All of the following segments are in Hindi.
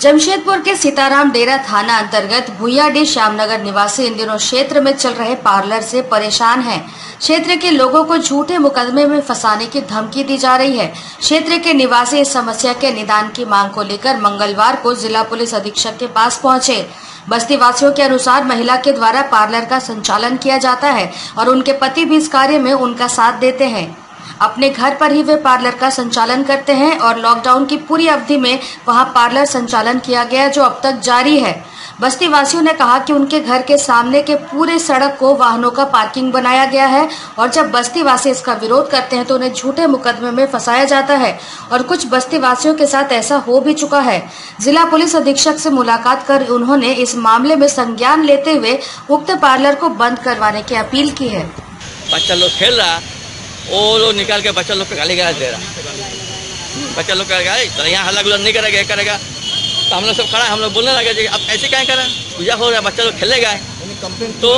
जमशेदपुर के सीताराम डेरा थाना अंतर्गत भुइयाडीह श्यामनगर निवासी इन दिनों क्षेत्र में चल रहे पार्लर से परेशान हैं। क्षेत्र के लोगों को झूठे मुकदमे में फंसाने की धमकी दी जा रही है। क्षेत्र के निवासी इस समस्या के निदान की मांग को लेकर मंगलवार को जिला पुलिस अधीक्षक के पास पहुंचे। बस्ती वासियों के अनुसार महिला के द्वारा पार्लर का संचालन किया जाता है और उनके पति भी इस कार्य में उनका साथ देते हैं। अपने घर पर ही वे पार्लर का संचालन करते हैं और लॉकडाउन की पूरी अवधि में वहां पार्लर संचालन किया गया जो अब तक जारी है। बस्ती वासियों ने कहा कि उनके घर के सामने के पूरे सड़क को वाहनों का पार्किंग बनाया गया है और जब बस्ती वासी इसका विरोध करते हैं तो उन्हें झूठे मुकदमे में फंसाया जाता है और कुछ बस्ती वासियों के साथ ऐसा हो भी चुका है। जिला पुलिस अधीक्षक से मुलाकात कर उन्होंने इस मामले में संज्ञान लेते हुए उक्त पार्लर को बंद करवाने की अपील की है। बच्चा लोग खेल रहा, वो लोग निकाल के बच्चा लोग को गाली गलौज दे रहा। बच्चा लोग कहेगा तो यहाँ हल्ला गुल्ला नहीं करेगा, करेगा तो हम लोग सब खड़ा, हम लोग बोलने लगे जी अब ऐसे क्या करें, पूजा हो रहा है, बच्चा लोग खेलेगा। तो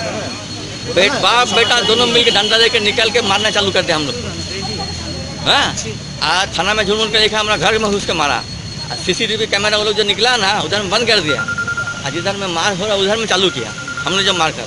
बाप बेटा दोनों मिलकर डंडा लेकर निकल के मारना चालू कर दिया हम लोग। हाँ, आज थाना में झूठ के लिखा, हमारा घर में घुस के मारा। CCTV कैमरा वो लोग जो निकला ना उधर में बंद कर दिया। आज इधर में मार हो रहा उधर में चालू किया, हमने जो मार कर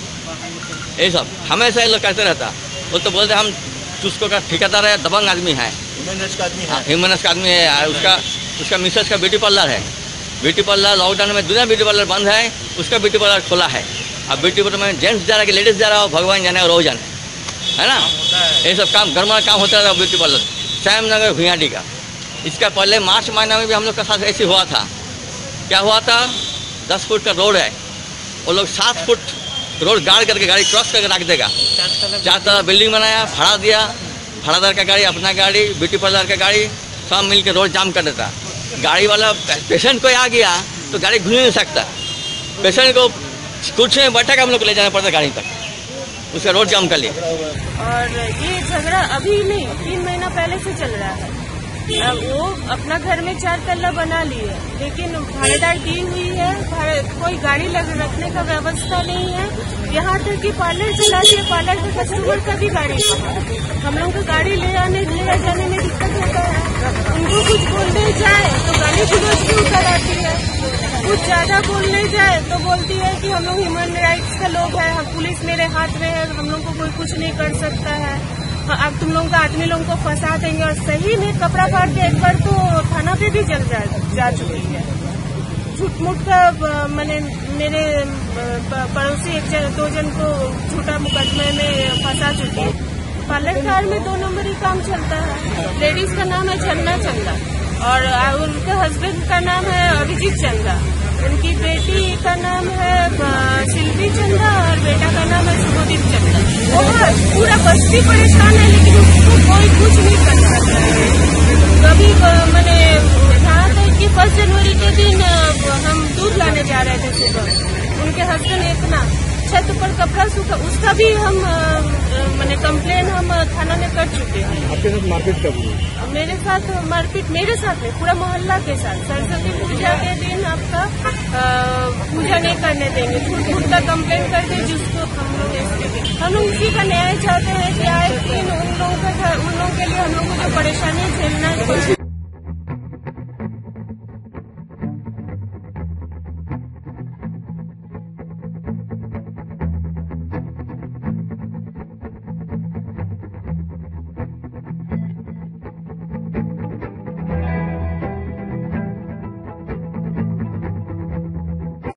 रहा। ये सब हमेशा ये लोग करते रहता। वो तो बोलते हम उसको का ठेकेदार है, दबंग आदमी है, ह्यूमनस का आदमी है। उसका मिसेस का ब्यूटी पार्लर है। ब्यूटी पार्लर लॉकडाउन में दुनिया ब्यूटी पार्लर बंद है, उसका ब्यूटी पार्लर खोला है। अब ब्यूटी पार्लर में जेंट्स जा रहा है कि लेडीज जा रहा हो, भगवान जाने और रोज जाने, है ना। ये सब काम घर में काम होता था। ब्यूटी पार्लर श्यामनगर भुइयाडीह का, इसका पहले मार्च महीना में भी हम लोग का साथ ऐसे हुआ था। क्या हुआ था, 10 फुट का रोड है, वो लोग 7 फुट रोड गाड़ करके गाड़ी क्रॉस करके रख देगा। 4 तरह बिल्डिंग बनाया, भाड़ा दिया, भाड़ादार का गाड़ी, अपना गाड़ी, ब्यूटी पार्लर का गाड़ी, सब मिल के रोड जाम कर देता। गाड़ी वाला पेशेंट कोई आ गया तो गाड़ी घूम नहीं सकता, पेशेंट को कुछ में बैठा के हम लोग को ले जाना पड़ता गाड़ी तक, उसका रोड जाम कर लिया। और ये झगड़ा अभी नहीं, 3 महीना पहले से चल रहा है। वो अपना घर में 4 तल्ला बना लिए, लेकिन भाड़ेदार दी हुई है, कोई गाड़ी रखने का व्यवस्था नहीं है। यहाँ तक कि पार्लर चलाती है, पार्लर के कस्टमर का भी गाड़ी हम लोग को गाड़ी ले जाने में दिक्कत होता है। उनको कुछ बोलने जाए तो गाली गलौज भी उतर आती है, कुछ ज्यादा बोलने जाए तो बोलती है कि हम लोग ह्यूमन राइट्स का लोग है, पुलिस मेरे हाथ में है, हम लोग को कोई कुछ नहीं कर सकता है, अब तुम लोगों का आदमी लोगों को फंसा देंगे। और सही में कपड़ा फाड़ के एक बार तो थाना पे भी जा चुकी है। झूठ मूठ का मैंने मेरे पड़ोसी 2 जन को झूठा मुकदमे में फंसा चुकी है। पार्लर कार में 2 नंबर ही काम चलता है। लेडीज का नाम है झरना चंदा और उनके हस्बैंड का नाम है अभिजीत चंदा, उनकी बेटी का नाम है शिल्पी चंदा और बेटा का नाम है शुभदीप चंदा। पूरा बस्ती परेशान है, लेकिन उसको कोई कुछ नहीं कर सकता है। कभी मैंने कहा था कि 1 जनवरी के दिन हम दूध लाने जा रहे थे सुबह, उनके हस्बैंड इतना छत पर कपड़ा सूखा, उसका भी हम मैंने कंप्लेन हम थाना में कर चुके हैं। आपके साथ मारपीट कब हुई? मेरे साथ मारपीट मेरे साथ नहीं, पूरा मोहल्ला के साथ। सरस्वती पूजा के दिन आपका पूजा नहीं करने देंगे, झूठ का कंप्लेन करके जिसको हम लोग उसी का न्याय चाहते हैं कि आए दिन उन लोगों के लिए हम लोग को जो परेशानी झेलना है।